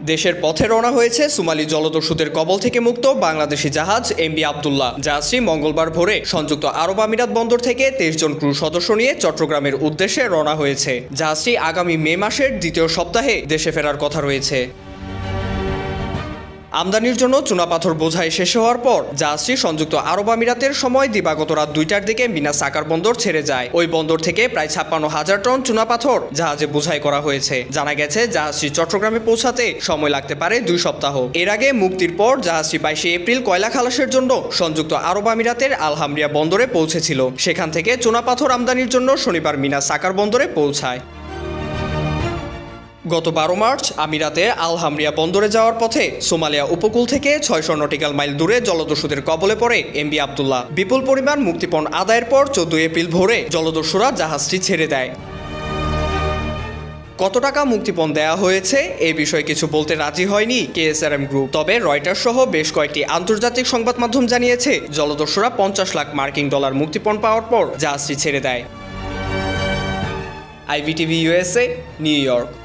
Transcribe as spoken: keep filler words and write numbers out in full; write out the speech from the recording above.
দেশের পথে রওনা হয়েছে সোমালি জলদস্যুদের কবল থেকে মুক্ত বাংলাদেশি জাহাজ এমভি আব্দুল্লাহ। জাহাজটি মঙ্গলবার ভোরে সংযুক্ত আরব আমিরাত বন্দর থেকে তেইশ জন ক্রু সদস্য নিয়ে চট্টগ্রামের উদ্দেশ্যে রওনা হয়েছে। জাহাজটি আগামী মে মাসের দ্বিতীয় সপ্তাহে দেশে ফেরার কথা রয়েছে। আমদানির জন্য চুনাপাথর বোঝাই শেষ হওয়ার পর জাহাজটি সংযুক্ত আরব আমিরাতের সময় দিবাগত রাত দুইটার দিকে মিনা সাকার বন্দর ছেড়ে যায়। ওই বন্দর থেকে প্রায় ছাপ্পান্ন হাজার টন চুনাপাথর জাহাজে বোঝাই করা হয়েছে। জানা গেছে জাহাজটি চট্টগ্রামে পৌঁছাতে সময় লাগতে পারে দুই সপ্তাহ। এর আগে মুক্তির পর জাহাজটি বাইশে এপ্রিল কয়লা খালাসের জন্য সংযুক্ত আরব আমিরাতের আলহামরিয়া বন্দরে পৌঁছেছিল। সেখান থেকে চুনাপাথর আমদানির জন্য শনিবার মিনা সাকার বন্দরে পৌঁছায়। গত বারো মার্চ আমিরাতে আলহামরিয়া বন্দরে যাওয়ার পথে সোমালিয়া উপকূল থেকে ছয়শ নটিক্যাল মাইল দূরে জলদস্যুদের কবলে পড়ে এমভি আব্দুল্লাহ। বিপুল পরিমাণ মুক্তিপণ আদায়ের পর চোদ্দই এপ্রিল ভোরে জলদস্যুরা জাহাজটি ছেড়ে দেয়। কত টাকা মুক্তিপণ দেয়া হয়েছে এ বিষয়ে কিছু বলতে রাজি হয়নি কেএসআরএম গ্রুপ। তবে রয়টার্স সহ বেশ কয়েকটি আন্তর্জাতিক সংবাদ মাধ্যম জানিয়েছে জলদস্যুরা পঞ্চাশ লাখ মার্কিন ডলার মুক্তিপণ পাওয়ার পর জাহাজটি ছেড়ে দেয়। IBTV USA, New York.